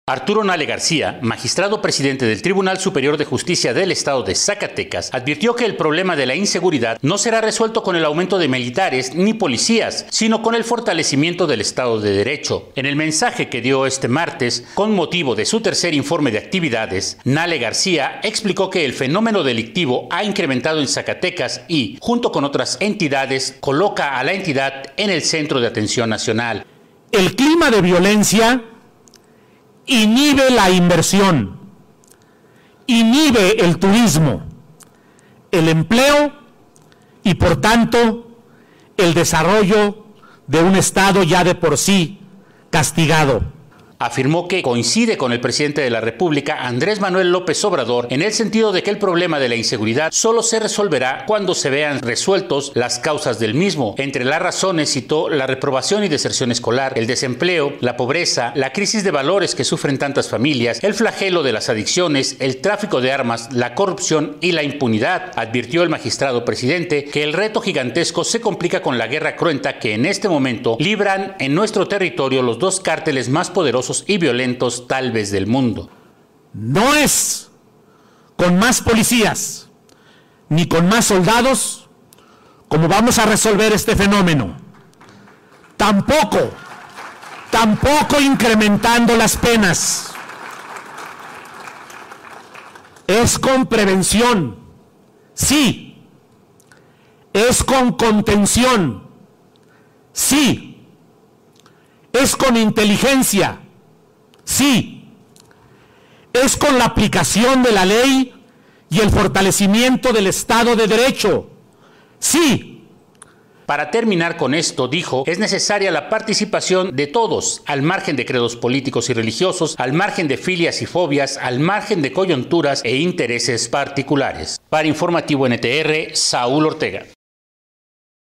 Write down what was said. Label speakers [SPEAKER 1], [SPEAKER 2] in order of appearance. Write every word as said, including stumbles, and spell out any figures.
[SPEAKER 1] Arturo Nale García, magistrado presidente del Tribunal Superior de Justicia del Estado de Zacatecas, advirtió que el problema de la inseguridad no será resuelto con el aumento de militares ni policías, sino con el fortalecimiento del Estado de Derecho. En el mensaje que dio este martes, con motivo de su tercer informe de actividades, Nale García explicó que el fenómeno delictivo ha incrementado en Zacatecas y, junto con otras entidades, coloca a la entidad en el centro de atención nacional.
[SPEAKER 2] El clima de violencia inhibe la inversión, inhibe el turismo, el empleo y, por tanto, el desarrollo de un Estado ya de por sí castigado.
[SPEAKER 1] Afirmó que coincide con el presidente de la República, Andrés Manuel López Obrador, en el sentido de que el problema de la inseguridad solo se resolverá cuando se vean resueltos las causas del mismo. Entre las razones citó la reprobación y deserción escolar, el desempleo, la pobreza, la crisis de valores que sufren tantas familias, el flagelo de las adicciones, el tráfico de armas, la corrupción y la impunidad. Advirtió el magistrado presidente que el reto gigantesco se complica con la guerra cruenta que en este momento libran en nuestro territorio los dos cárteles más poderosos y violentos tal vez del mundo.
[SPEAKER 2] No es con más policías ni con más soldados como vamos a resolver este fenómeno. Tampoco, tampoco incrementando las penas. Es con prevención, sí. Es con contención, sí. Es con inteligencia, sí. Es con la aplicación de la ley y el fortalecimiento del Estado de Derecho, sí.
[SPEAKER 1] Para terminar con esto, dijo, es necesaria la participación de todos, al margen de credos políticos y religiosos, al margen de filias y fobias, al margen de coyunturas e intereses particulares. Para Informativo N T R, Saúl Ortega.